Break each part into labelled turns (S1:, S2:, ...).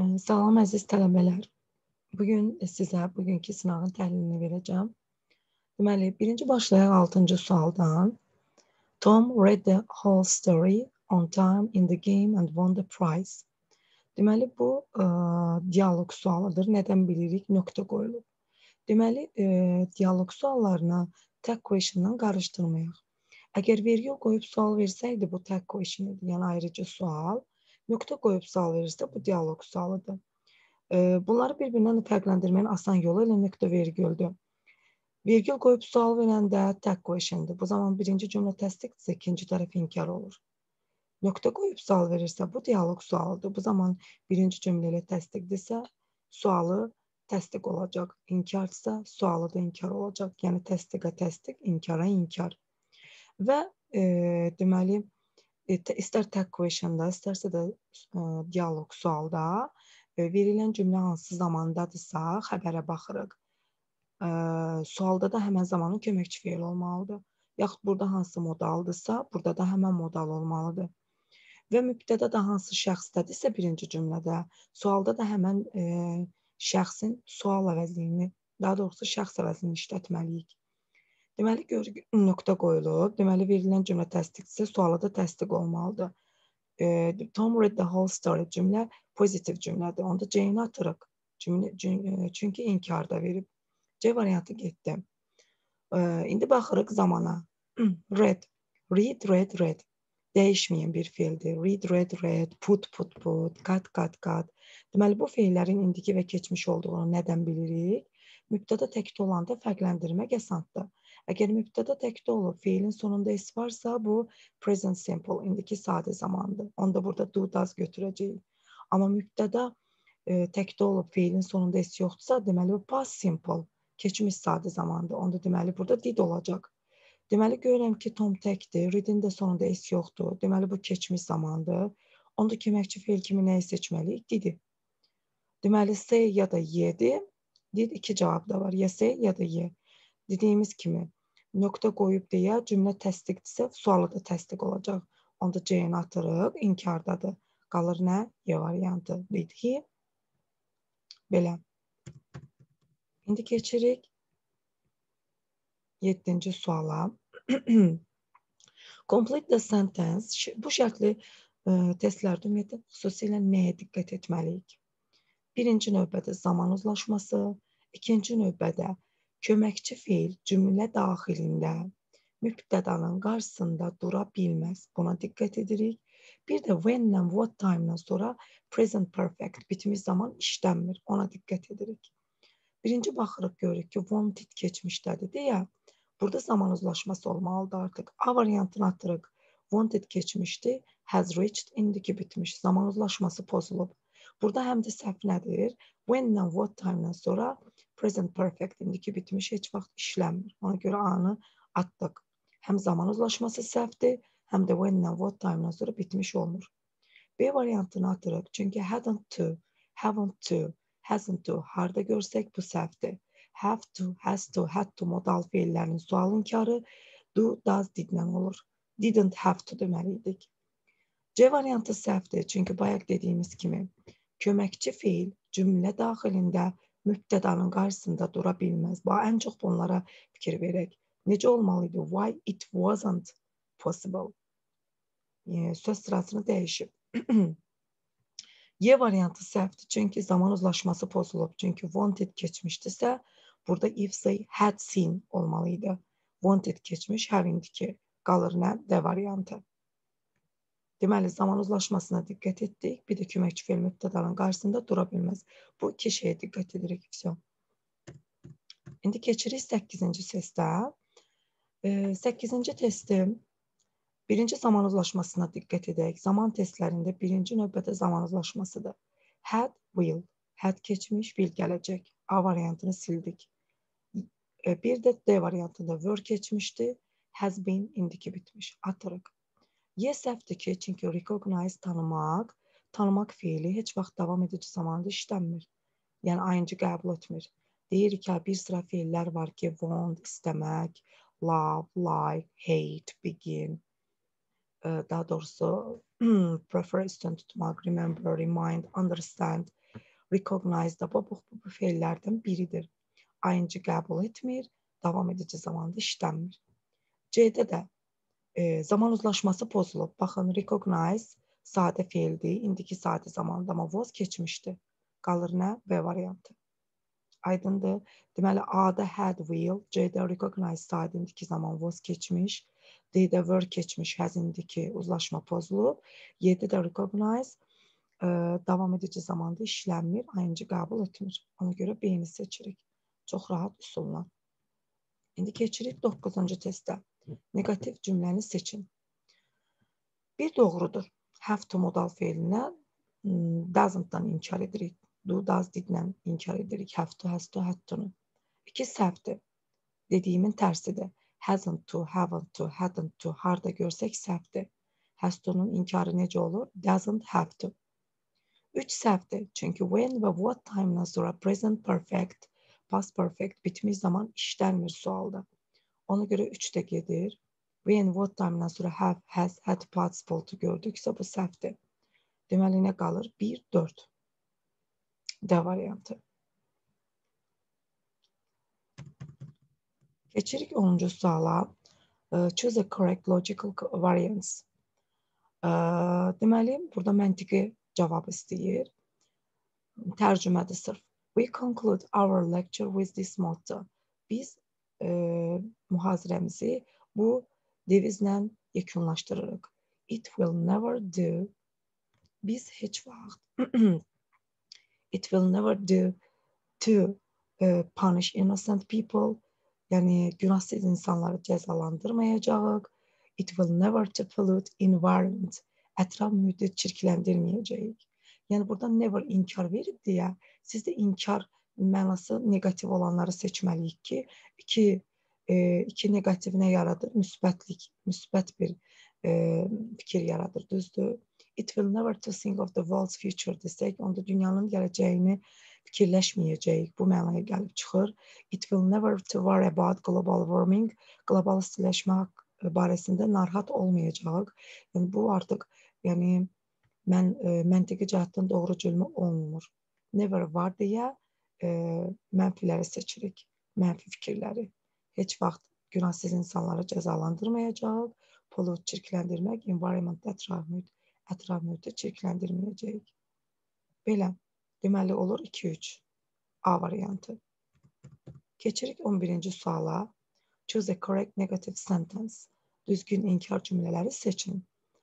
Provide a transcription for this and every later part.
S1: Salam əziz tələbələr. Bugün sizə bugünkü sınavın təhlilini verəcəm. Deməli, birinci başlayaq 6-cı sualdan. Tom read the whole story on time in the game and won the prize. Deməli, bu dialoq sualıdır. Nədən bilirik? Nöqtə qoyulub. Deməli, dialoq suallarını tag question'dan qarışdırmayaq. Əgər vergül qoyub sual versəydi, bu tag question idi, yəni ayrıcı sual. Nöqtə qoyub sual verirsə, bu dialoq sualıdır. Bunları bir-birindən fərqləndirməyin asan yolu ilə nöqtə vergüldür. Vergül qoyub sual verəndə tag question'dır. Bu zaman birinci cümlə təsdiqdirsə, ikinci tərəf inkar olur. Nöqtə qoyub sual verirsə, bu dialoq sualıdır. Bu zaman birinci cümlə ilə təsdiqdirsə, sualı təsdiq olacaq. İnkarsa, sualı da inkar olacaq. Yəni təsdiqə təsdiq, inkara inkar. Və deməli, istər tag question'da, istərsə də dialoq sualda verilən cümlə hansı zamandadırsa xəbərə baxırıq. Sualda da həmən zamanın köməkçi feil olmalıdır. Yaxud burada hansı modaldırsa, burada da həmən modal olmalıdır. Və mübtəda da hansı şəxsdədirsə birinci cümlədə, sualda da həmən şəxsin sual əvəzliyini, daha doğrusu şəxs əvəzini işlətməliyik. Deməli, nöqtə qoyulub, deməli verilən cümlə təsdiqdirsə, suala da təsdiq olmalıdır. Tom read the whole story cümlə pozitiv cümlədir. Onda C-ni atırıq. Çünki inkarda verib. C variantı getdi. İndi baxırıq zamana. Read. Read, read, read. Dəyişməyən bir feildir. Read, read, read. Put, put, put. Cut, cut, cut. Deməli, bu feillərin indiki və keçmiş olduğunu nədən bilirik? Mübtəda təkdə olanda fərqləndirmək asandır. Əgər mübtəda təkdə olub, feilin sonunda s varsa, bu present simple, indiki sadə zamandır. Onda burada do, does götürəcəyik. Amma mübtəda təkdə olub, feilin sonunda s yoxdursa, deməli bu past simple, keçmiş sadə zamandır. Onda deməli burada did olacaq. Deməli görürəm ki, Tom təkdir, read'in də sonunda s yoxdur. Deməli bu keçmiş zamandır. Onda köməkçi feil kimi nəyi seçməliyik? Didi. Deməli say ya da yedir. Did iki cavab da var. Ya say ya da ye. Dediyimiz kimi, nöqtə qoyub deyə cümlə təsdiqdirsə, sualı da təsdiq olacaq. Onda C-ni atırıq, inkardadır. Qalır nə? Y variantı. Did he? Belə. İndi keçirik 7-ci suala. Complete the sentence. Bu şərtli testlərdə ümumiyyətlə xüsusilə nəyə diqqət etməliyik? Birinci növbədə zaman uzlaşması, ikinci növbədə köməkçi feil cümlə daxilində mübtədanın qarşısında dura bilməz. Buna diqqət edirik. Bir də when-lə, what time-dan sonra present perfect bitmiş zaman işlənmir. Ona diqqət edirik. Birinci baxırıq, görürük ki, wanted keçmişdədir deyə burada zaman uzlaşması olmalıdır artıq. A variantını atırıq. Wanted keçmişdi, has reached, indiki bitmiş. Zaman uzlaşması pozulub. Burada həm də səhv nədir? When-lə, what time-dan sonra present perfect, indiki bitmiş heç vaxt işlənmir. Ona görə A-nı atdıq. Həm zaman uzlaşması səhvdir, həm də when-lə, what time-dan sonra bitmiş olmur. B variantını atırıq. Çünki hadn't to, haven't to, hasn't to, harda görsək bu səhvdir. Have to, has to, had to modal feillərinin sual inkarı do, does, did-lə olur. Didn't have to deməliydik. C variantı səhvdir. Çünki bayaq dediyimiz kimi köməkçi feil cümlə daxilində mübtədanın qarşısında dura bilməz. Ən çox bunlara fikir verək. Necə olmalıydı? Why it wasn't possible? Söz sırasını dəyişib. Y variantı səhvdir. Çünki zaman uzlaşması pozulub. Çünki wanted keçmişdirsə, burada if say had seen olmalıydı. Wanted keçmiş, have indiki. Qalır nə? D variantı. Deməli, zaman uzlaşmasına diqqət etdik. Bir də köməkçi feil mübtədanın qarşısında dura bilməz. Bu iki şeyə diqqət edirik. İndi keçirik 8-ci testə. 8-ci testim birinci zaman uzlaşmasına diqqət edək. Zaman testlərində birinci növbədə zaman uzlaşmasıdır. Had, will. Had keçmiş, will gələcək. A variantını sildik. Bir də D variantında were keçmişdi. Has been, indiki bitmiş. Atırıq. Y səhvdir ki, çünki recognize, tanımaq feili heç vaxt davam edici zamanda işlənmir. Yəni, ing qəbul etmir. Deyirik ki, bir sıra feillər var ki, want, istəmək, love, like, hate, begin, daha doğrusu prefer is to tutmaq, remember, remind, understand, recognize da bu feillərdən biridir. ING qəbul etmir, davam edici zamanda işlənmir. C-də də zaman uzlaşması pozulub. Baxın, recognize sadə feildir, indiki sadə zamanda, amma was keçmişdi. Qalır nə? B variantı. Aydındır. Deməli, A-da had, will, C-də recognize sadə indiki zaman was keçmiş, D-də were keçmiş, has indiki uzlaşma pozulub, Y-də də recognize davam edici zamanda işlənmir, ING qəbul etmir. Ona görə B-ni seçirik. Çox rahat üsulla. İndi keçirik 9-cu testə. Negativ cümləni seçin. Bir doğrudur. Have to modal feilinə doesn't-dan inkar edirik. Do, does, did-lə inkar edirik. Have to, has to, had to-nu. 2 səhvdir. Dediyimin tərsidir. Hasn't to, haven't to, hadn't to, harda görsək səhvdir. Has to-nun inkarı necə olur? Doesn't have to. 3 səhvdir. Çünki when və what time-dan sonra present perfect, past perfect bitmiş zaman işlənmir sualda. Ona görə 3 də gedir. When, what time-dan sonra have, has, had, participle-tu gördüksə bu səhvdir. Deməli, nə qalır? 1, 4. D variantı. Keçirik 10-cu suala. Choose a correct logical variance. Deməli, burada məntiqi cavab istəyir. Tərcümədir sırf. We conclude our lecture with this motto. Biz mühazirəmizi bu devizlə yekunlaşdırırıq. It will never do. Biz heç vaxt it will never do to punish innocent people. Yəni, günahsız insanları cəzalandırmayacağıq. It will never to pollute environment. Ətraf mühiti çirkləndirməyəcəyik. Yəni, burada never inkar verib deyə, siz də inkar mənası negativ olanları seçməliyik ki, iki negativ nə yaradır? Müsbətlik, müsbət bir fikir yaradır, düzdür? It will never to think of the world's future desək, onda dünyanın gələcəyini fikirləşməyəcəyik. Bu mənaya gəlib çıxır. It will never to worry about global warming. Qlobal istiləşmə barəsində narahat olmayacaq. Yəni, bu artıq məntiqi cəhətdən doğru cümlə olmur. Never var deyə mənfiləri seçirik, mənfi fikirləri. Heç vaxt günahsız insanları cəzalandırmayacaq, pollute çirkləndirmək, environment ətraf mühiti çirkləndirməyəcəyik. Belə, deməli olur 2-3. A variantı. Keçirik 11-ci suala. Choose a correct negative sentence. Düzgün inkar cümlələri seçin.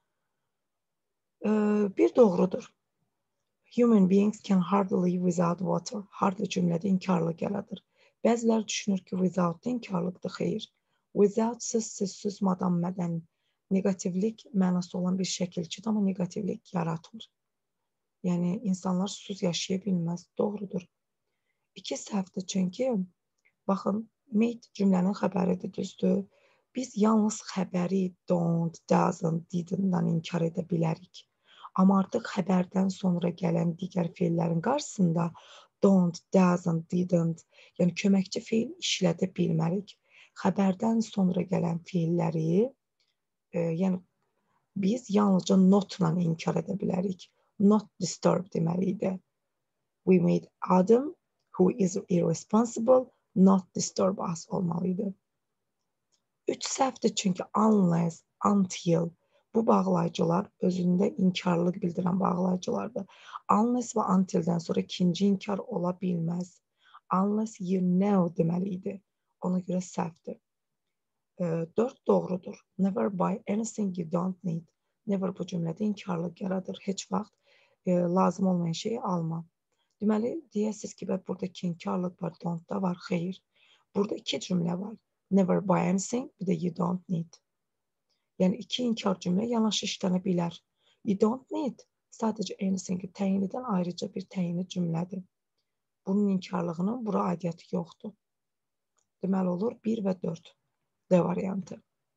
S1: Bir doğrudur. Human beings can hardly live without water. Hardly cümlədə inkarlı gələdir. Bəzilər düşünür ki, without inkarlıqdır, xeyr. Without sizsiz, susmadan mədən negativlik mənası olan bir şəkilçidir, amma negativlik yaratmır. Yəni, insanlar susuz yaşaya bilməz. Doğrudur. 2 səhvdir çünki, baxın, made cümlənin xəbəridir, düzdür. Biz yalnız xəbəri don't, doesn't, didn't-dan inkar edə bilərik. Amma artıq xəbərdən sonra gələn digər feillərin qarşısında don't, doesn't, didn't, yəni köməkçi feil işlədə bilmərik. Xəbərdən sonra gələn feilləri, yəni biz yalnızca not-la inkar edə bilərik. Not disturb deməliydi. We made Adam, who is irresponsible, not disturb us olmalıydı. 3 səhvdir çünki unless, until bu bağlayıcılar özündə inkarlıq bildirən bağlayıcılardır. Unless və until-dən sonra ikinci inkar ola bilməz. Unless you know deməliydi. Ona görə səhvdir. 4 doğrudur. Never buy anything you don't need. Never bu cümlədə inkarlıq yaradır. Heç vaxt lazım olmayan şeyi alma. Deməli, deyəsiz ki, buradakı inkarlıq var, don't-da var, xeyr. Burada 2 cümlə var. Never buy anything, bir də you don't need. Yəni, 2 inkar cümlə yanaşı işlənə bilər. You don't need, sadəcə anything-i təyin edən ayrıca bir təyini cümlədir. Bunun inkarlığının bura aidiyyatı yoxdur. Deməli olur 1 və 4. D variantı.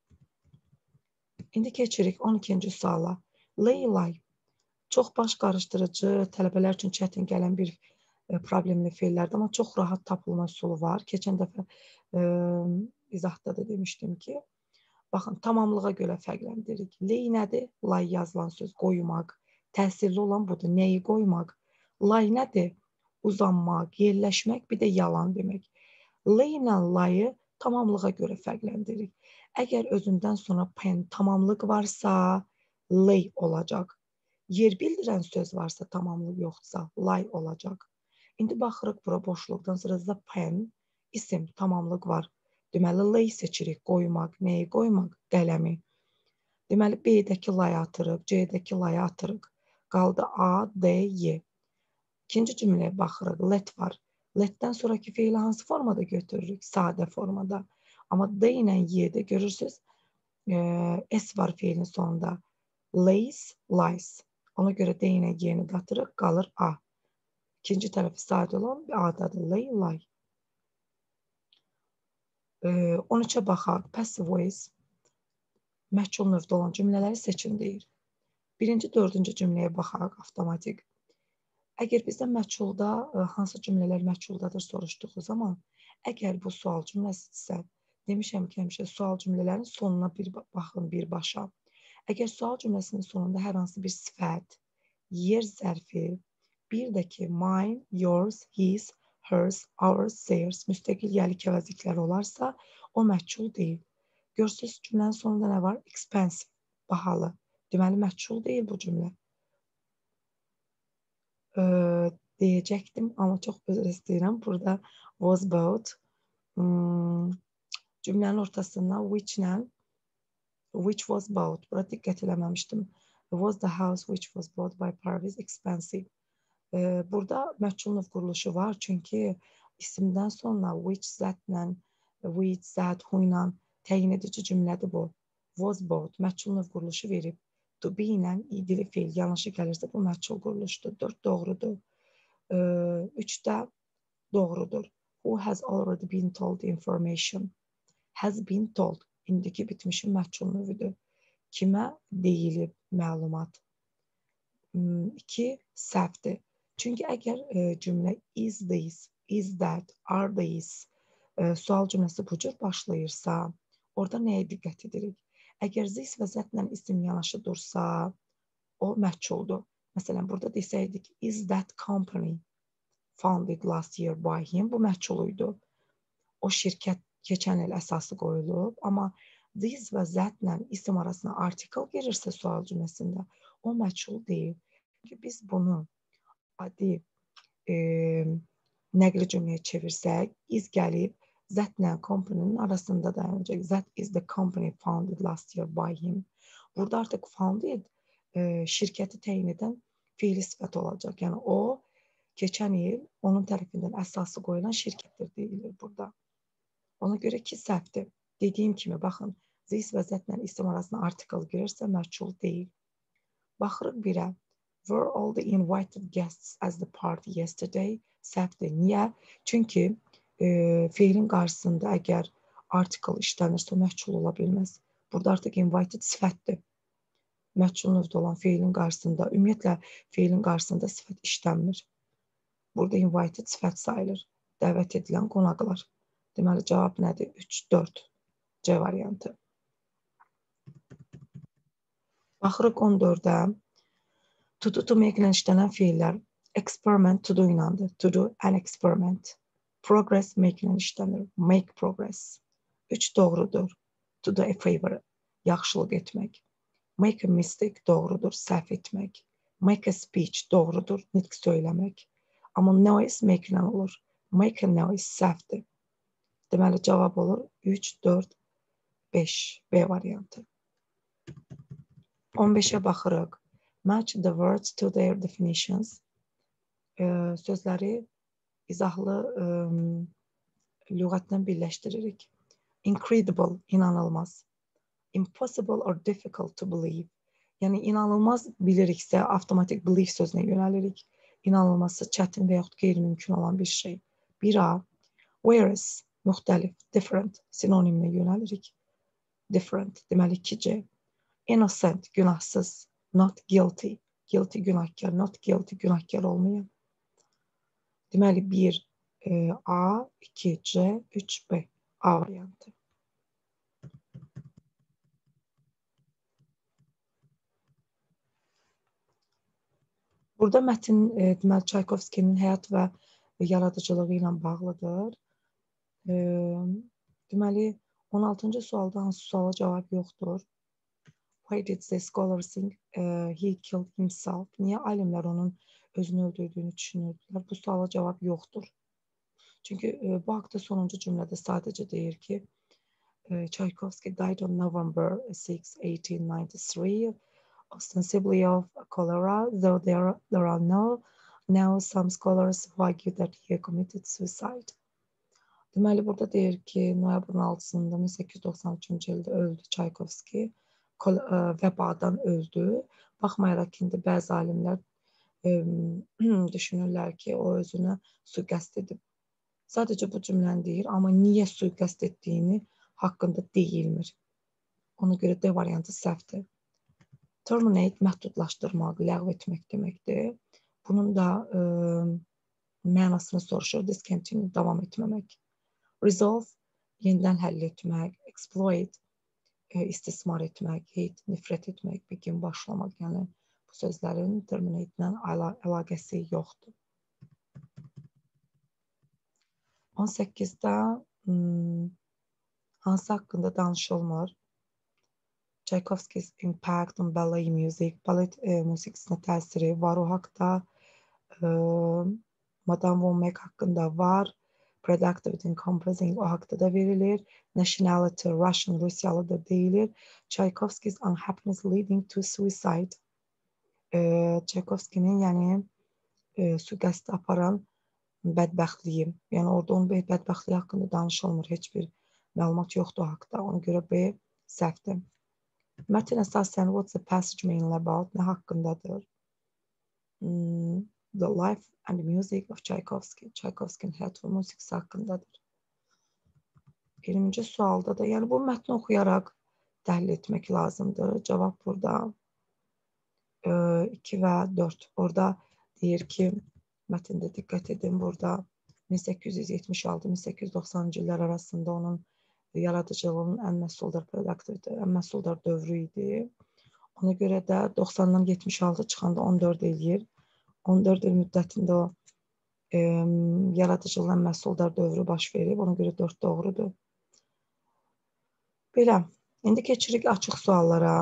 S1: İndi keçirik 12-ci suala. Lay. Çox baş qarışdırıcı, tələbələr üçün çətin gələn bir problemli feillərdir, amma çox rahat tapılma üsulu var. Keçən dəfə izahda da demişdim ki, Baxın, tamamlığa görə fərqləndiririk. Lay nədir? Lay yazılan söz, qoymaq. Təsirli olan budur. Nəyi qoymaq? Lay nədir? Uzanmaq, yerləşmək, bir də yalan demək. Lay ilə layı tamamlığa görə fərqləndiririk. Əgər özündən sonra pen tamamlıq varsa, lay olacaq. Yer bildirən söz varsa, tamamlıq yoxdursa, lay olacaq. İndi baxırıq bura boşluqdan sonra pen, isim, tamamlıq var. Deməli, lay seçirik, qoymaq. Nəyi qoymaq? Qələmi. Deməli, B-dəki layı atırıq, C-dəki layı atırıq. Qaldı A, D, Y. İkinci cümləyə baxırıq, let var. Letdən sonraki feili hansı formada götürürük? Sadə formada. Amma D ilə Y-də görürsünüz, S var feilin sonunda. Lays, lies. Ona görə D ilə Y-ni qatırıq, qalır A. İkinci tərəfi sadə olan A-dadır, lay, lie. 13-ə baxaq, passive voice, məhcul növdə olan cümlələri seçin deyir. Birinci, dördüncü cümləyə baxaq, avtomatik. Əgər bizdən məhculda, hansı cümlələr məhculdadır soruşduğu zaman, əgər bu sual cümləsidirsə, demişəm ki, həmişə sual cümlələrin sonuna bir baxın, birbaşa. Əgər sual cümləsinin sonunda hər hansı bir sifət, yer zərfi, bir də ki, mine, yours, his, hers, ours, theirs, müstəqil yəlik əvəzlikləri olarsa, o məhcul deyil. Görsünüz, cümlənin sonunda nə var? Expensive, bahalı. Deməli, məhcul deyil bu cümlə. Deyəcəkdim, amma çox özür istəyirəm. Burada was bought. Cümlənin ortasından which was bought. Burada diqqət eləməmişdim. Was the house which was bought by Parviz expensive. Burada məhcul növ quruluşu var, çünki isimdən sonra which, zətlə, which, zət, who ilə təyin edici cümlədir bu. Was bought, məhcul növ quruluşu verib. To be ilə idili feil yanlışı gəlirsə, bu məhcul quruluşdur. 4 doğrudur. 3 də doğrudur. Who has already been told the information? Has been told. İndiki bitmişin məhcul növüdür. Kimə deyilib məlumat? 2 səhvdir. Çünki əgər cümlə is this, is that, are these sual cümləsi bu cür başlayırsa, orada nəyə diqqət edirik? Əgər this və zətlə isim yanaşı dursa, o məhculdur. Məsələn, burada desəydik, is that company founded last year by him? Bu məhculuydu. O şirkət keçən il əsası qoyulub, amma this və zətlə isim arasına article girirsə sual cümləsində, o məhcul deyil. Çünki biz bunu adi nəqli cümləyə çevirsək, is gəlib zətlə company'nin arasında dayanacaq. That is the company founded last year by him. Burada artıq founded şirkəti təyin edən fiili sifət olacaq. Yəni o, keçən il onun tərəfindən əsası qoyulan şirkətdir deyilir burada. Ona görə ki, səhvdir. Dediyim kimi, baxın, this və zətlə isim arasına article girirsə, məhcul deyil. Baxırıq birə. Were all the invited guests at the party yesterday? Səhvdir. Niyə? Çünki feilin qarşısında əgər article işlənirsə, məhcul ola bilməz. Burada artıq invited sifətdir. Məhcul növdə olan feilin qarşısında, ümumiyyətlə feilin qarşısında sifət işlənmir. Burada invited sifət sayılır. Dəvət edilən qonaqlar. Deməli, cavab nədir? 3, 4. C variantı. Baxırıq 14-ə. To do, to make ilə işlənən feillər. Experiment, to do inandır. To do an experiment. Progress, make ilə işlənir. Make progress. 3 doğrudur. To do a favor. Yaxşılıq etmək. Make a mistake, doğrudur. Səhv etmək. Make a speech, doğrudur. Nitq söyləmək. Amma noise, make ilə olur. Make a noise, səhvdir. Deməli, cavab olur 3, 4, 5. B variantı. 15-ə baxırıq. Match the words to their definitions. Sözləri izahlı lüğətlə birləşdiririk. Incredible, inanılmaz. Impossible or difficult to believe. Yəni, inanılmaz biliriksə, avtomatik believe sözünə yönəlirik. İnanılması çətin və yaxud qeyri-mümkün olan bir şey. 1A. Whereas, müxtəlif, different, sinonimlə yönəlirik. Different, deməli 2C. Innocent, günahsız. Not guilty. Guilty, günahkar. Not guilty, günahkar olmayan. Deməli 1 A, 2 C, 3 B. A variantı. Burada mətn deməli Çaykovskinin həyat və yaradıcılığı ilə bağlıdır. Deməli 16-cı sualda hansı suala cavab yoxdur? Why did the scholar think he killed himself? Niyə alimlər onun özünü öldürdüyünü düşünürdülər? Bu suala cavab yoxdur. Çünki bu haqda sonuncu cümlədə sadəcə deyir ki, Tchaikovsky died on November 6, 1893, ostensibly of cholera, though there are now some scholars who argue that he committed suicide. Deməli, burada deyir ki, noyabrın 6-sında 1893-cü ildə öldü Tchaikovsky, vəbadan öldü. Baxmayaraq ki, indi bəzi alimlər düşünürlər ki, o özünə sui-qəsd edib. Sadəcə bu cümləni deyir, amma niyə sui-qəsd etdiyini haqqında deyilmir. Ona görə D variantı səhvdir. Terminate məhdudlaşdırmaq, ləğv etmək deməkdir. Bunun da mənasını soruşur. Discontinue, davam etməmək. Resolve, yenidən həll etmək. Exploit, istismar etmək. Hate, nifrət etmək. Begin, başlamaq. Yəni bu sözlərin terminate ilə əlaqəsi yoxdur. 18-də hansı haqqında danışılmır? Tchaikovsky's impact on ballet music, ballet musiqisinə təsiri var o haqda. Madame von Meck haqqında var. Productivity in composing o haqda da verilir. Nationality, Russian, Rusiyalı da deyilir. Tchaikovsky's unhappiness leading to suicide. Tchaikovsky'nin yəni sui-qəsd aparan bədbəxtliyi. Yəni orada onun bədbəxtliyi haqqında danışılmır. Heç bir məlumat yoxdur o haqda. Ona görə B səhvdir. Mətn əsasən what's the passage mainly about? Nə haqqındadır? The life and music of Tchaikovsky. Tchaikovsky'nin həyat və musiqisi haqqındadır. 20-ci sualda da, yəni bu mətni oxuyaraq təhlil etmək lazımdır. Cavab burada 2 və 4. Orada deyir ki, mətndə diqqət edin, burada 1876-1890-cı illər arasında onun yaradıcılığının ən məhsuldar dövrü idi. Ona görə də 90-dan 76 çıxanda 14 eləyir. 14 il müddətində o yaradıcılığın ən məhsuldar dövrü baş verib. Ona görə 4 doğrudur. Belə, indi keçirik açıq suallara.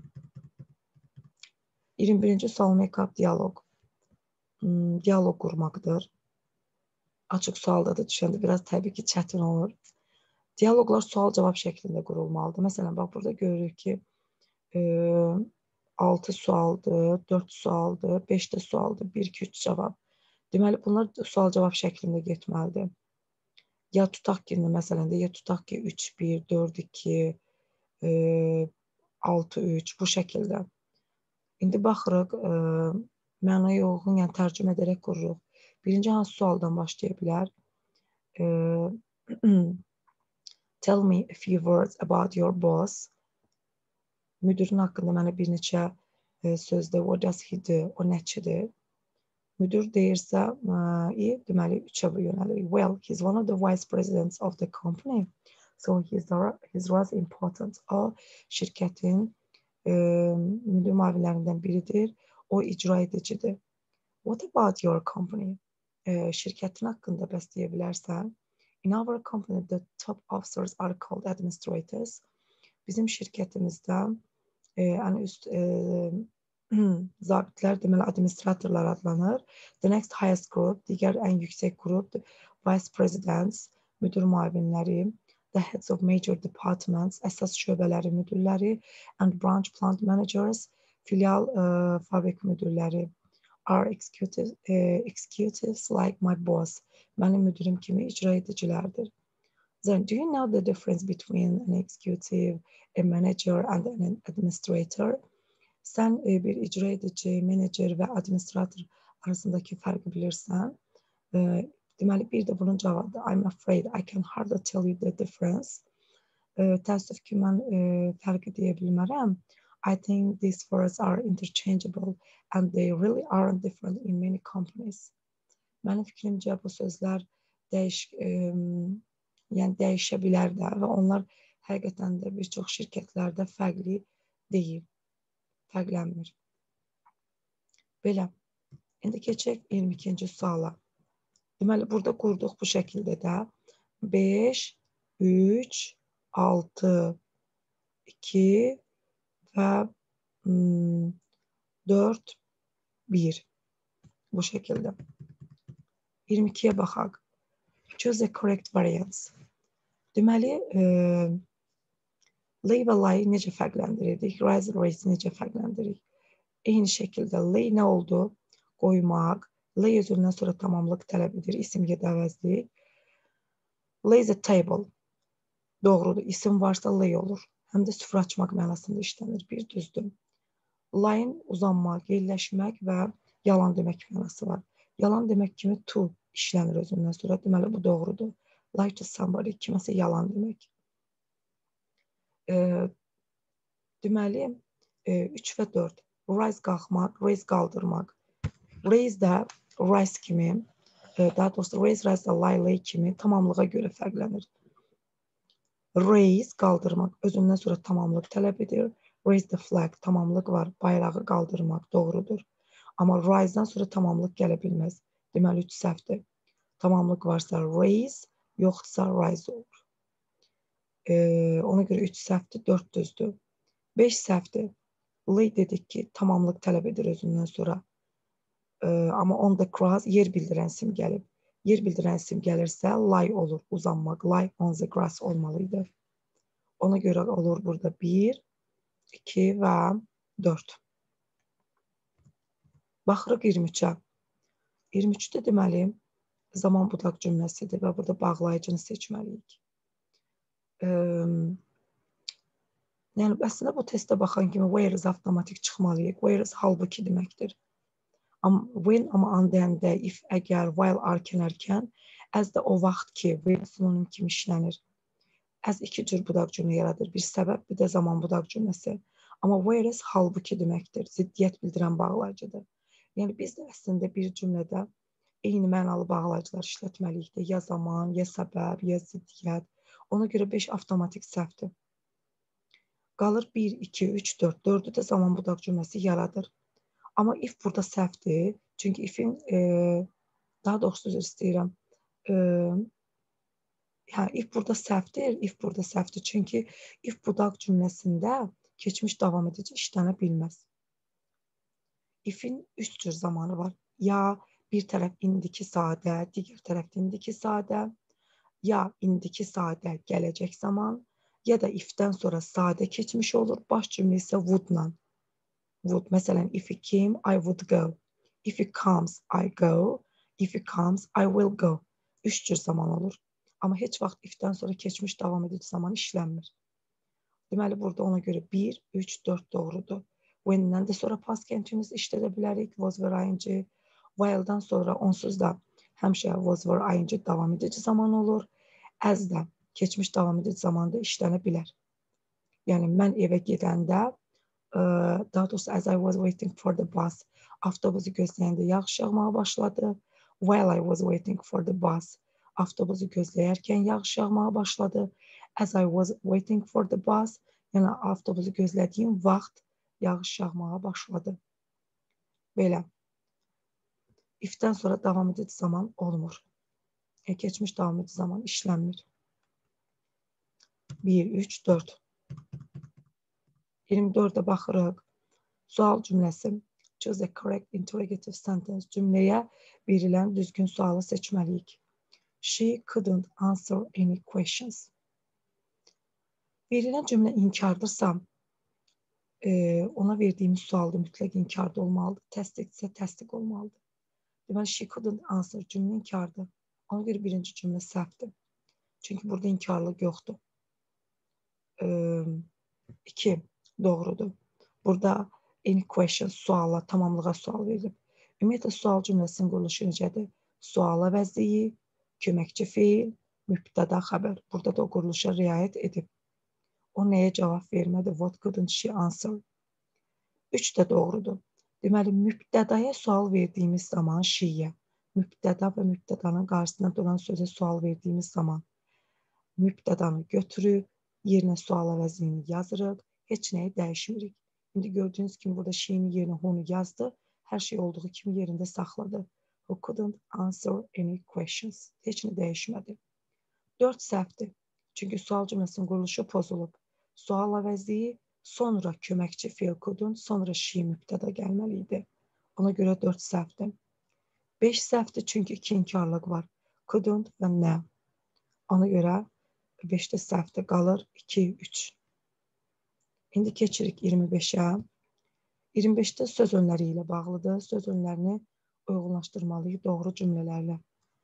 S1: 21-ci sual make-up dialoq. Dialoq qurmaqdır. Açıq sualda da düşəndə biraz təbii ki, çətin olur. Dialoqlar sual-cavab şəklində qurulmalıdır. Məsələn, bax, burada görürük ki, 6 sualdır, 4 sualdır, 5 də sualdır, 1-2-3 cavab. Deməli, bunlar sual-cavab şəklində getməlidir. Ya tutaq ki, məsələn, ya tutaq ki, 3-1, 4-2, 6-3 bu şəkildə. İndi baxırıq, mənaya uyğun, yəni tərcümə edərək qururuq. Birinci hansı sualdan başlaya bilər? Tell me a few words about your boss. Müdürün haqqında mənə bir neçə sözdə what does he do, o nəçidir? Müdür deyirsə, deməli 3-ə yönəlir. Well, he's one of the vice presidents of the company. So his was important. O şirkətin müdür müavinlərindən biridir. O icra edicidir. What about your company? Şirkətin haqqında bəs deyə bilərsən? In our company, the top officers are called administrators. Bizim şirkətimizdə ən üst zabitlər deməli administratorlar adlanır. The next highest group, digər ən yüksək qrup, vice presidents, müdür müavinləri, the heads of major departments, əsas şöbələri müdürləri, and branch plant managers, filial fabrik müdürləri, are executives like my boss. Mənim müdürüm kimi icra edicilərdir. Then, do you know the difference between an executive, a manager and an administrator? Sən bir icra edici, menecer və administrator arasındakı fərqi bilirsən. Deməli, bir də bunun cavabı, I'm afraid I can hardly tell you the difference. Təəssüf ki, mən fərqi deyə bilmərəm. I think these words are interchangeable and they really aren't different in many companies. Mənim fikrimcə bu sözlər dəyişə bilər də və onlar həqiqətən də bir çox şirkətlərdə fərqli deyil, fərqlənmir. Belə. İndi keçək 22-ci suala. Deməli, burada qurduq bu şəkildə də 5, 3, 6, 2 və 4, 1. Bu şəkildə. 22-yə baxaq. Choose the correct variance. Deməli, lay və layı necə fərqləndirirdik? Rise, raise necə fərqləndiririk? Eyni şəkildə lay nə oldu? Qoymaq. Lay özündən sonra tamamlıq tələb edir. İsim gedəvəzlik. Lay the table. Doğrudur. İsim varsa lay olur. Həm də süfrə açmaq mənasında işlənir. Bir düzdür. Layın uzanmaq, yerləşmək və yalan demək mənası var. Yalan demək kimi to işlənir özündən sonra. Deməli, bu doğrudur. Lie to somebody, kiməsə yalan demək. Deməli, 3 və 4. Rise qalxmaq, raise qaldırmaq. Raise də rise kimi, daha doğrusu raise, rise də lie, lay kimi tamamlığa görə fərqlənir. Raise qaldırmaq özündən sonra tamamlıq tələb edir. Raise the flag, tamamlıq var, bayrağı qaldırmaq doğrudur. Amma rise'dan sonra tamamlıq gələ bilməz. Deməli, 3 səhvdir. Tamamlıq varsa raise, yoxsa rise olur. Ona görə 3 səhvdir, 4 düzdür. 5 səhvdir. Lay dedik ki, tamamlıq tələb edir özündən sonra. Amma on the grass yer bildirən sim gəlib. Yer bildirən sim gəlirsə, lie olur, uzanmaq. Lie on the grass olmalıydı. Ona görə olur burada 1, 2 və 4. Baxırıq 23-ə. 23-də deməli, zaman budaq cümləsidir və burada bağlayıcını seçməliyik. Yəni, əslində bu testə baxan kimi where is avtomatik çıxmalıyıq. Where is halbuki deməkdir. When, amma and then-də, if, əgər, while, arkən, ərkən, as da o vaxt ki, when sinonim kimi işlənir. As iki cür budaq cümlə yaradır. Bir səbəb, bir də zaman budaq cümləsi. Amma where is halbuki deməkdir. Ziddiyyət bildirən bağlayıcıdır. Yəni, biz də əslində bir cümlədə eyni mənalı bağlayıcılar işlətməliyik də. Ya zaman, ya səbəb, ya ziddiyyət. Ona görə 5 avtomatik səhvdir. Qalır 1, 2, 3, 4. 4-ü də zaman budaq cümləsi yaradır. Amma if burada səhvdir. Çünki ifin, daha doğrusu üzr istəyirəm. If burada səhvdir. If burada səhvdir. Çünki if budaq cümləsində keçmiş davam edici işlənə bilməz. Ifin 3 cür zamanı var. Ya bir tərəf indiki sadə, digər tərəfdə indiki sadə, ya indiki sadə gələcək zaman, ya da ifdən sonra sadə keçmiş olur. Baş cümlə isə would-la. Would. Məsələn, if he came, I would go. If he comes, I go. If he comes, I will go. 3 cür zaman olur. Amma heç vaxt ifdən sonra keçmiş davam edici zaman işlənmir. Deməli, burada ona görə 1, 3, 4 doğrudur. When-dən də sonra past continuous işlədə bilərik. Was, were, ing. While-dan sonra onsuz da həmişə was, were, ing davam edici zaman olur. As da keçmiş davam edici zamanda işlənə bilər. Yəni, mən evə gedəndə daha doğrusu as I was waiting for the bus, avtobusu gözləyəndə yağış yağmağa başladı. While I was waiting for the bus, avtobusu gözləyərkən yağış yağmağa başladı. As I was waiting for the bus, yəni avtobusu gözlədiyim vaxt yağış yağmağa başladı. Belə. Ifdən sonra davam edici zaman olmur. Keçmiş davam edici zaman işlənmir. 1, 3, 4. 24-də baxırıq. Sual cümləsi. Choose the correct interrogative sentence. Cümləyə verilən düzgün sualı seçməliyik. She couldn't answer any questions. Verilən cümlə inkardırsa, ona verdiyimiz sualda mütləq inkarda olmalıdır. Təsdiqsə təsdiq olmalıdır. Deməli, she couldn't answer cümlə inkardır. Ona görə birinci cümlə səhvdir. Çünki burada inkarlıq yoxdur. 2. Doğrudur. Burada any question, suala, tamamlığa sual verilib. Ümumiyyətlə, sual cümləsinin quruluşu necədir? Sual əvəzliyi, köməkçi feil, mübtəda xəbər. Burada da o quruluşa riayət edib. O nəyə cavab vermədi? What couldn't she answer? 3 də doğrudur. Deməli, mübtədaya sual verdiyimiz zaman she'yə, mübtəda və mübtədanın qarşısında duran sözə sual verdiyimiz zaman mübtədanı götürüb, yerinə sual əvəzliyini yazırıq, heç nəyi dəyişmirik. İndi gördüyünüz kimi burada she'nin yerinə hunu yazdı, hər şey olduğu kimi yerində saxladı. Who couldn't answer any questions. Heç nə dəyişmədi. 4 səhvdir. Çünki sual cümləsinin quruluşu pozulub. Sual əvəzliyi sonra köməkçi fiil couldn't, sonra she mübtəda gəlməli idi. Ona görə 4 səhvdir. 5 səhvdir çünki iki inkarlıq var. Couldn't və now. Ona görə 5-də səhvdir qalır 2, 3. İndi keçirik 25-ə. 25-də söz önləri ilə bağlıdır. Söz önlərini uyğunlaşdırmalıyıq doğru cümlələrlə.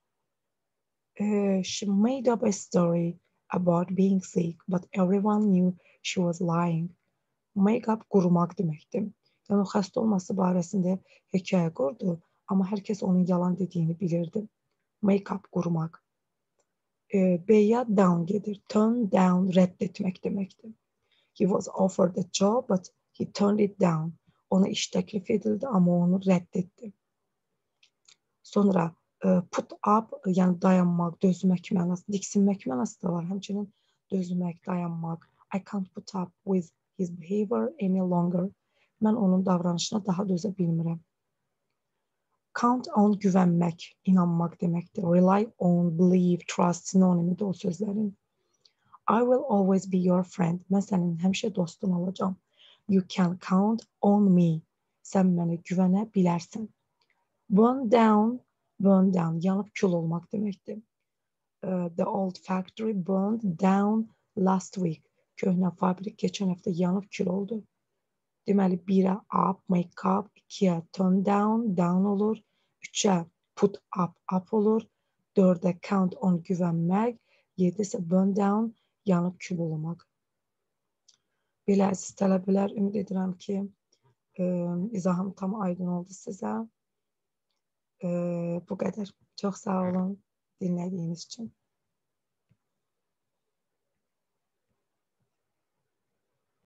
S1: She made up a story about being sick, but everyone knew she was lying. Make up qurmaq deməkdir. Yəni o xəstə olması barəsində hekayə qurdu, amma hər kəs onun yalan dediyini bilirdi. Make up qurmaq. B-ya down gedir. Turn down rədd etmək deməkdir. He was offered a job, but he turned it down. Ona iş təklif edildi, amma onu rədd etdi. Sonra put up, yəni dayanmaq, dözmək mənası, diksinmək mənası da var. Həmçinin dözmək, dayanmaq. I can't put up with his behavior any longer. Mən onun davranışına daha dözə bilmirəm. Count on güvənmək, inanmaq deməkdir. Rely on, believe, trust sinonimidir o sözlərin. I will always be your friend. Mən sənin həmişə dostun olacağam. You can count on me. Sən mənə güvənə bilərsən. Burn down, yanıb kül olmaq deməkdir. The old factory burned down last week. Köhnə fabrik keçən həftə yanıb kül oldu. Deməli, 1-ə up, make up, 2-ə turn down, down olur, 3-ə put up, up olur, 4-ə count on, güvənmək, 7 isə burn down, yanıb kül olmaq. Belə əziz tələbələr, ümid edirəm ki, izahım tam aydın oldu sizə. Bu qədər. Çox sağ olun dinlədiyiniz üçün.